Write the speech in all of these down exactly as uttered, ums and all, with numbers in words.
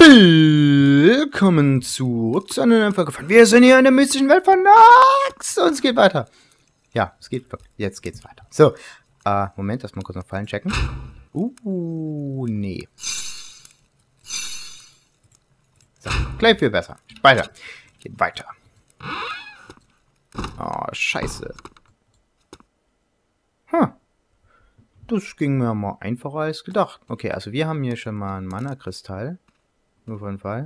Willkommen zurück zu einer neuen Folge von Wir sind hier in der mystischen Welt von Nox und es geht weiter. Ja, es geht, jetzt geht's weiter. So, äh, Moment, erstmal kurz noch Fallen checken. Uh, nee. So, gleich viel besser. Weiter. Geht weiter. Oh, scheiße. Hm. Das ging mir mal einfacher als gedacht. Okay, also wir haben hier schon mal einen Mana-Kristall. Nur für den Fall.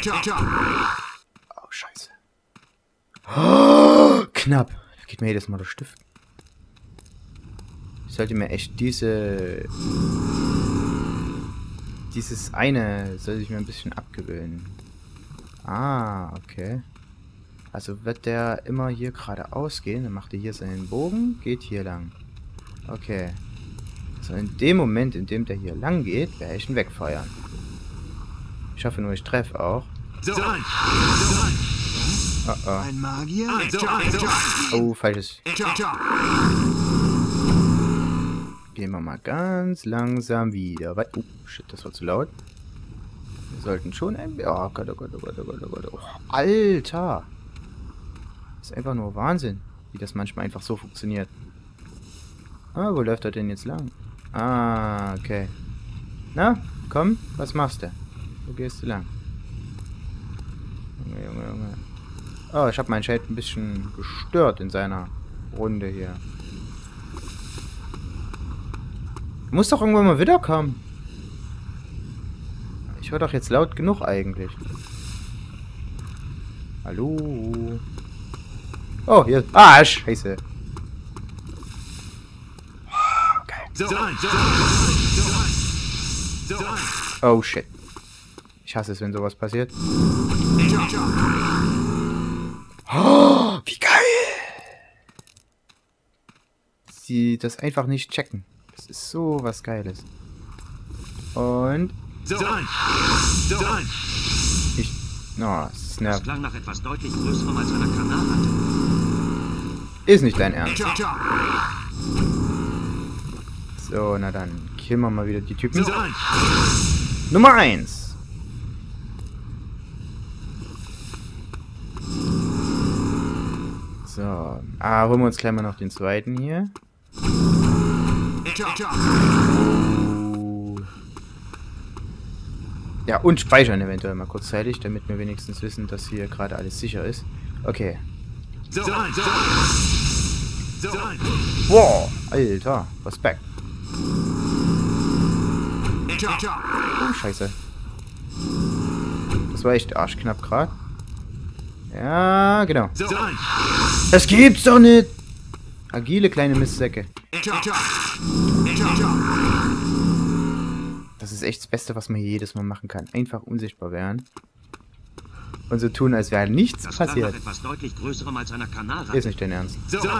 Oh, scheiße. Oh, knapp. Da geht mir jedes Mal der Stift. Ich sollte mir echt diese... Dieses eine sollte ich mir ein bisschen abgewöhnen. Ah, okay. Also wird der immer hier geradeaus gehen. Dann macht er hier seinen Bogen, geht hier lang. Okay. Also in dem Moment, in dem der hier lang geht, werde ich ihn wegfeuern. Ich hoffe nur, ich treffe auch. Oh, oh. Ein Magier? Oh, falsches. Gehen wir mal ganz langsam wieder. Oh, shit, das war zu laut. Wir sollten schon ein... Oh Gott, oh Gott, oh Gott, oh Gott, oh Gott. Oh, Alter! Das ist einfach nur Wahnsinn, wie das manchmal einfach so funktioniert. Ah, wo läuft er denn jetzt lang? Ah, okay. Na, komm, was machst du? Wo gehst du lang? Junge, Junge, Junge. Oh, ich habe meinen Shade ein bisschen gestört in seiner Runde hier. Du musst doch irgendwann mal wiederkommen. Ich höre doch jetzt laut genug eigentlich. Hallo? Oh, hier. Ah, scheiße. Okay. Oh, shit. Ich hasse es, wenn sowas passiert. Oh, wie geil! Sie das einfach nicht checken. Das ist so was Geiles. Und... Ich... Oh, Snap. Das klang nach etwas deutlich Größerem als einer Kanarratte. Ist nicht dein Ernst. So, na dann. Killen wir mal wieder die Typen. Nummer eins. So. Ah, holen wir uns gleich mal noch den zweiten hier. Oh. Ja, und speichern eventuell mal kurzzeitig, damit wir wenigstens wissen, dass hier gerade alles sicher ist. Okay. Wow, Alter, Respekt. Oh, scheiße. Das war echt arschknapp gerade. Ja, genau. Das gibt's doch nicht! Agile kleine Mistsäcke. Das ist echt das Beste, was man hier jedes Mal machen kann. Einfach unsichtbar werden. Und so tun, als wäre nichts Das passiert. etwas deutlich Größerem als einer Kanarratte. Ist nicht dein Ernst.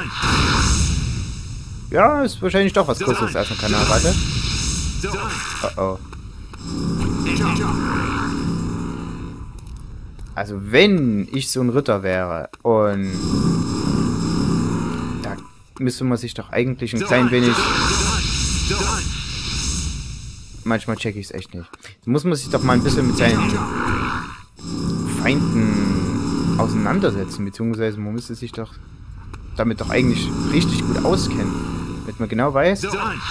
Ja, ist wahrscheinlich doch was Größeres als eine Kanarratte. Oh oh. Also wenn ich so ein Ritter wäre und da müsste man sich doch eigentlich ein klein wenig... Manchmal check ich es echt nicht. Da muss man sich doch mal ein bisschen mit seinen Feinden auseinandersetzen, beziehungsweise man müsste sich doch damit doch eigentlich richtig gut auskennen. Damit man genau weiß,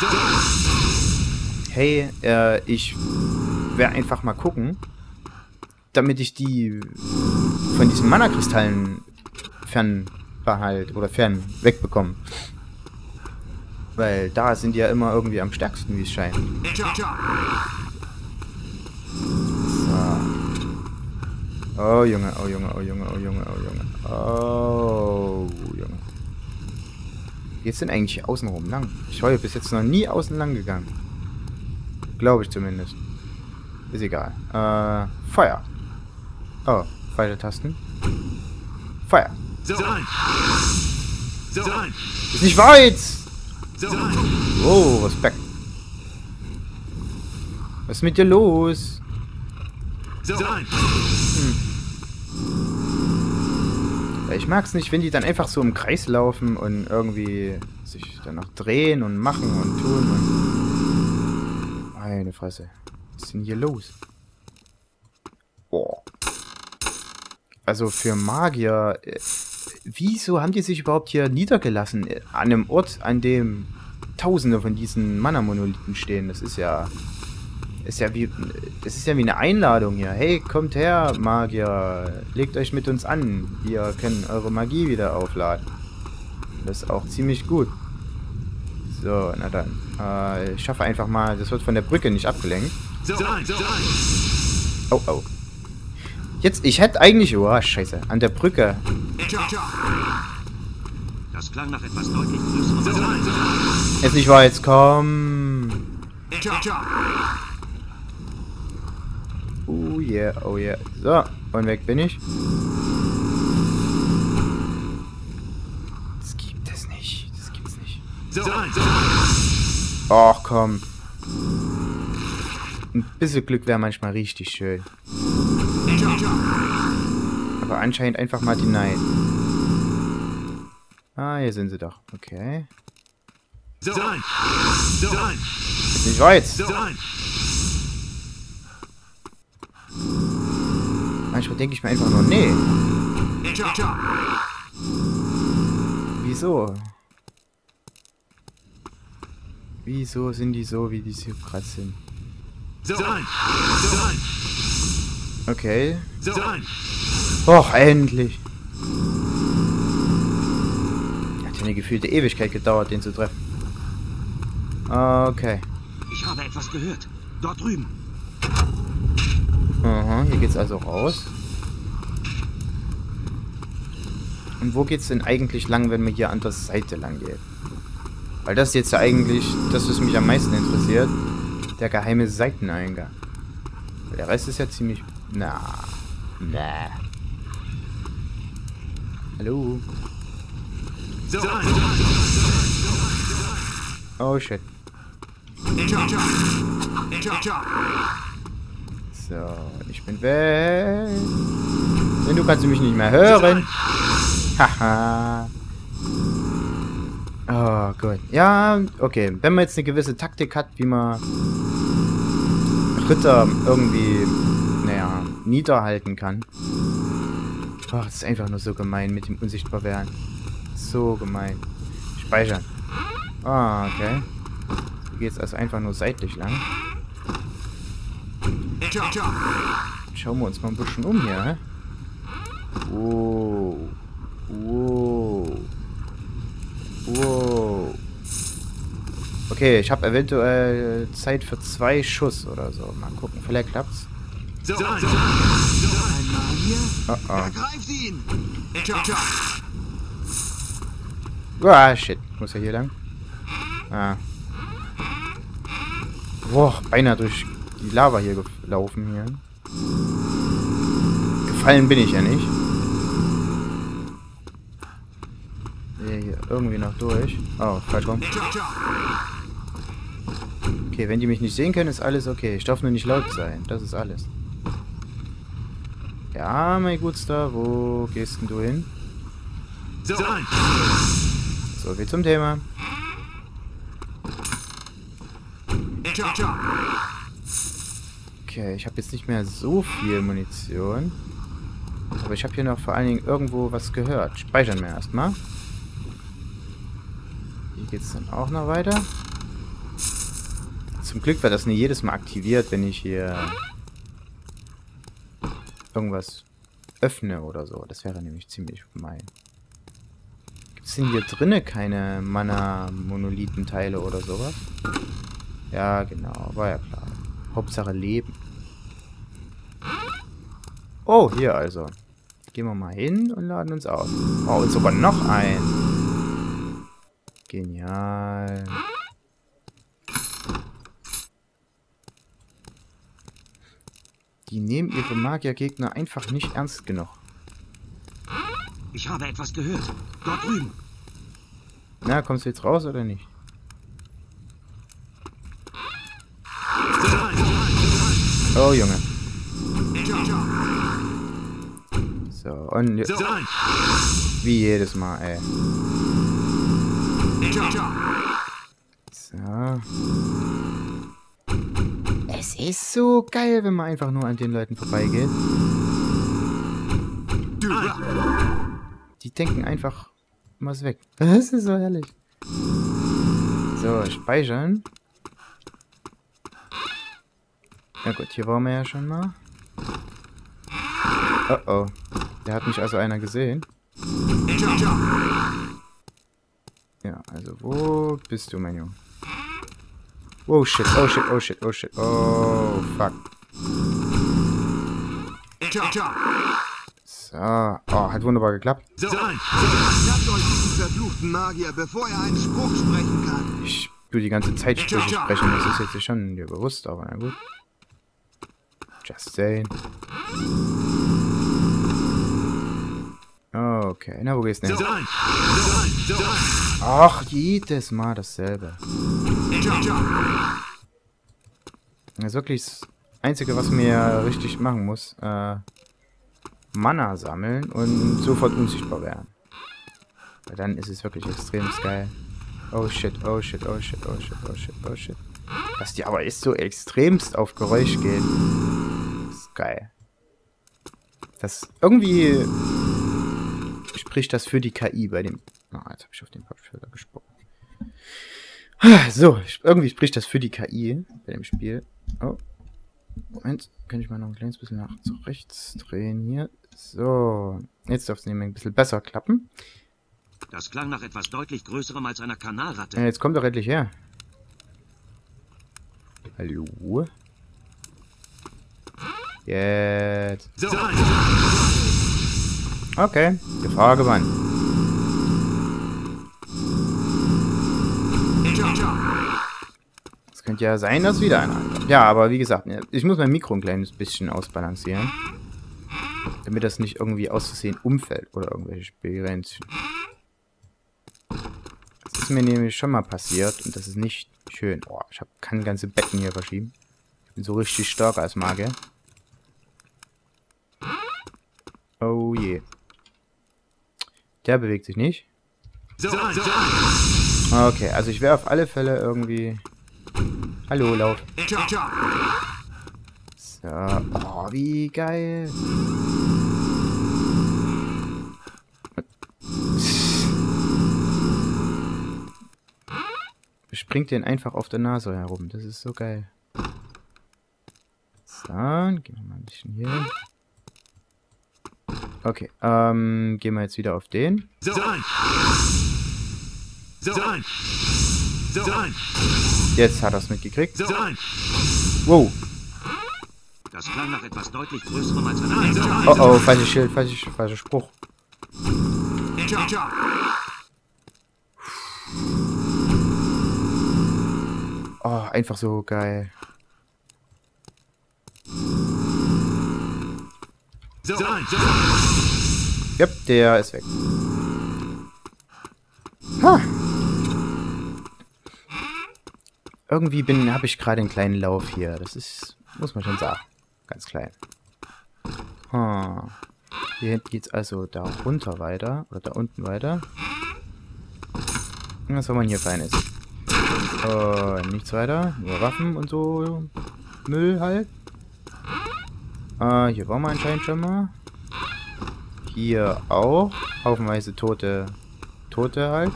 hey, äh, ich werde einfach mal gucken, damit ich die von diesen Mana-Kristallen fernbehalte oder fern wegbekomme. Weil da sind die ja immer irgendwie am stärksten, wie es scheint. So. Oh Junge, oh Junge, oh Junge, oh Junge, oh Junge. Oh Junge. Geht's denn eigentlich hier außen rum lang? Ich war hier bis jetzt noch nie außen lang gegangen. Glaube ich zumindest. Ist egal. Äh, Feuer. Oh, falsche Tasten. Feuer. Ist nicht weit! Oh, Respekt. Was ist mit dir los? Hm. Ich mag's nicht, wenn die dann einfach so im Kreis laufen und irgendwie sich dann noch drehen und machen und tun und... Meine Fresse. Was ist denn hier los? Also für Magier, äh, wieso haben die sich überhaupt hier niedergelassen? Äh, An einem Ort, an dem Tausende von diesen Mana-Monolithen stehen. Das ist ja... Ist ja wie... Das ist ja wie eine Einladung hier. Hey, kommt her, Magier. Legt euch mit uns an. Wir können eure Magie wieder aufladen. Das ist auch ziemlich gut. So, na dann. Äh, ich schaffe einfach mal... Das wird von der Brücke nicht abgelenkt. Oh, oh. Jetzt, ich hätte eigentlich... Oh, scheiße. An der Brücke. Das klang nach etwas deutlich größerem. Ist nicht wahr, jetzt komm. Oh yeah, oh yeah. So, und weg bin ich. Das gibt es nicht. Das gibt's nicht. Ach komm. Ein bisschen Glück wäre manchmal richtig schön. Aber anscheinend einfach mal hinein. Ah, hier sind sie doch. Okay. Ist nicht weit. Manchmal denke ich mir einfach nur, nee. Wieso? Wieso sind die so, wie die so krass sind? Okay. Och, endlich. Hat ja eine gefühlte Ewigkeit gedauert, den zu treffen. Okay. Ich habe etwas gehört. Dort drüben. Aha, hier geht's also raus. Und wo geht's denn eigentlich lang, wenn man hier an der Seite lang geht? Weil das ist jetzt ja eigentlich das, was mich am meisten interessiert. Der geheime Seiteneingang. Weil der Rest ist ja ziemlich... Na. Na. Hallo? Oh shit. So, ich bin weg. Denn du kannst mich nicht mehr hören. Haha. Oh Gott. Ja, okay. Wenn man jetzt eine gewisse Taktik hat, wie man Ritter irgendwie, naja, niederhalten kann. Ach, das ist einfach nur so gemein mit dem Unsichtbarwerden. So gemein. Speichern. Ah, okay. Hier geht's also einfach nur seitlich lang. Schauen wir uns mal ein bisschen um hier, hä? Wow. Wow. Wow. Okay, ich habe eventuell Zeit für zwei Schuss oder so. Mal gucken, vielleicht klappt's. So, so, so. Oh, oh. Ergreift ihn! Ah, shit. Muss ja hier lang. Ah. Boah, beinahe durch die Lava hier gelaufen hier. Gefallen bin ich ja nicht. Hier, hier irgendwie noch durch. Oh, falsch rum. Okay, wenn die mich nicht sehen können, ist alles okay. Ich darf nur nicht laut sein. Das ist alles. Ja, mein Gutster, wo gehst denn du hin? So viel zum Thema. Okay, ich habe jetzt nicht mehr so viel Munition. Aber ich habe hier noch vor allen Dingen irgendwo was gehört. Speichern wir erstmal. Hier geht es dann auch noch weiter. Zum Glück wird das nicht jedes Mal aktiviert, wenn ich hier irgendwas öffne oder so. Das wäre nämlich ziemlich gemein. Gibt es denn hier drinnen keine Mana-Monolithenteile oder sowas? Ja, genau. War ja klar. Hauptsache Leben. Oh, hier also. Gehen wir mal hin und laden uns auf. Oh, und sogar noch ein. Genial. Die nehmen ihre Magiergegner einfach nicht ernst genug. Ich habe etwas gehört. Dort drüben. Na, kommst du jetzt raus oder nicht? Oh, Junge. So, und... Wie jedes Mal, ey. So. Es ist so geil, wenn man einfach nur an den Leuten vorbeigeht. Die denken einfach was weg. Das ist so herrlich. So, speichern. Na gut, hier waren wir ja schon mal. Oh oh. Der hat mich also einer gesehen. Ja, also wo bist du, mein Junge? Oh shit, oh shit, oh shit, oh shit, oh fuck. So, oh, hat wunderbar geklappt. So, schnappt euch diesen verfluchten Magier, bevor er einen Spruch sprechen kann. Ich will die ganze Zeit Sprüche sprechen, das ist jetzt schon dir bewusst, aber na gut. Just saying. Okay, na wo geht's denn? Ach, jedes Mal dasselbe. Das ist wirklich das Einzige, was mir richtig machen muss. Äh, Mana sammeln und sofort unsichtbar werden. Weil dann ist es wirklich extrem geil. Oh shit, oh shit, oh shit, oh shit, oh shit, oh shit. Dass die aber echt so extremst auf Geräusch gehen. Ist geil. Das irgendwie spricht das für die K I bei dem... Ah, oh, jetzt habe ich auf den Kopfhörer gesprochen. So, irgendwie spricht das für die K I bei dem Spiel. Oh. Moment, kann ich mal noch ein kleines bisschen nach zu rechts drehen hier. So, jetzt darf es nämlich ein bisschen besser klappen. Das klang nach etwas deutlich Größerem als einer Kanalratte. Ja, jetzt kommt doch endlich her. Hallo? Jetzt. Okay, Gefahr gewandt. Es könnte ja sein, dass wieder einer ankommt. Ja, aber wie gesagt, ich muss mein Mikro ein kleines bisschen ausbalancieren. Damit das nicht irgendwie aus Versehen umfällt oder irgendwelche Spielgrenzen. Das ist mir nämlich schon mal passiert und das ist nicht schön. Oh, ich hab, kann ganze Betten hier verschieben. Ich bin so richtig stark als Magier. Oh je. Der bewegt sich nicht. Okay, also ich wäre auf alle Fälle irgendwie... Hallo, lauf. So. Oh, wie geil. Springt den einfach auf der Nase herum. Das ist so geil. So, gehen wir mal ein bisschen hier hin. Okay, ähm, gehen wir jetzt wieder auf den. Jetzt hat er es mitgekriegt. Wow. Das klang nach etwas deutlich Größerem als einer... Oh oh, falsches Schild, falscher falscher Spruch. Oh, einfach so geil. Yep, der ist weg. Ha. Irgendwie bin, habe ich gerade einen kleinen Lauf hier. Das ist, muss man schon sagen, ganz klein. Ha. Hier geht's also da runter weiter oder da unten weiter. Was soll man hier Feines? Oh, nichts weiter, nur Waffen und so Müll halt. Äh, hier waren wir anscheinend schon mal. Hier auch. Haufenweise tote... Tote halt.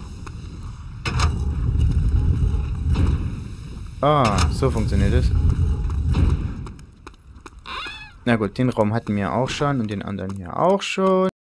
Ah, so funktioniert es. Na gut, den Raum hatten wir auch schon und den anderen hier auch schon.